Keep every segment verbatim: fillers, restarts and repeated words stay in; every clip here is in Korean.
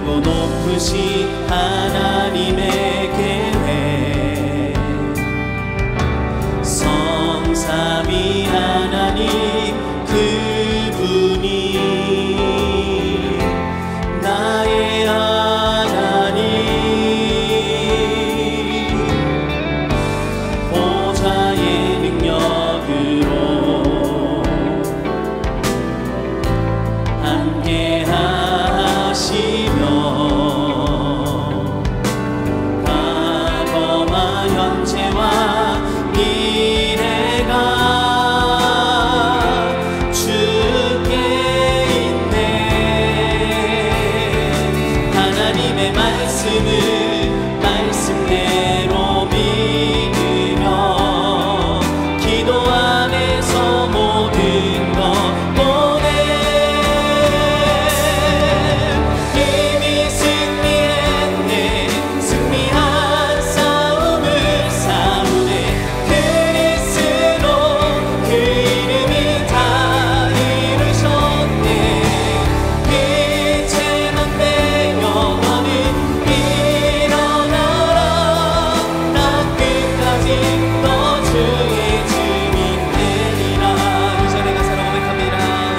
크고 높으신 하나님의 계획, 성삼위 하나님 그분이 나의 하나님, 보좌의 능력으로 함께 하시며 과거와 현재와 미래가 주께 있네. 하나님의 말씀을 말씀대로 믿으며 기도 안에서 모든 것 보내. 이미 승리했네. 승리한 싸움을 싸우네. 그리스도 그 이름이 다 이루셨네. 이제만 빼며 너는 일어나라. 나 끝까지 너 주의 주님 되리라. 이전에 가사로 고백합니다.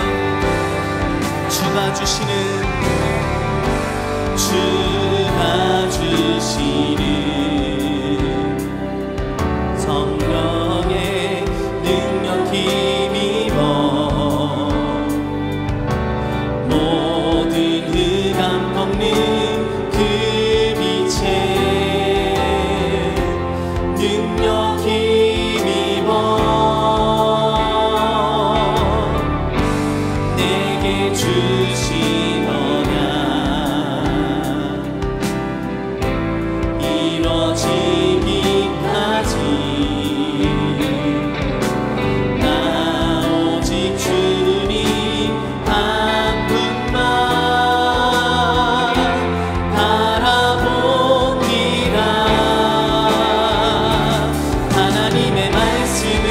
주가 주시는 주가 주시는 성령의 능력 힘입어 모든 흑암 꺾는 그 빛에 능력 힘입어 내게 주시더냐. 이뤄지기까지 나 오직 주님 한 분만 바라보기라. 하나님의 말씀을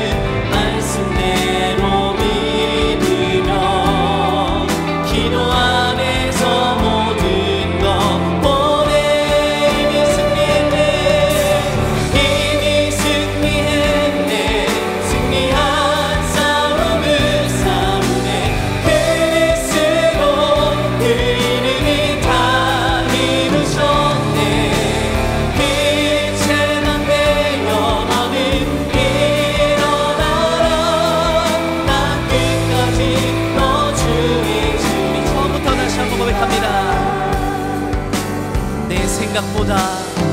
말씀대로 믿으며 기도 안에서 모든 것 보내. 이미 승리했네. 이미 승리했네. 승리한 싸움을 싸우네. 그리스도 그 이름이 다 이루셨네. 이제만 빼며 너는 일어나라. 나 끝까지 너 주의 주님. 처음부터 다시 한번 고백합니다. 내 생각보다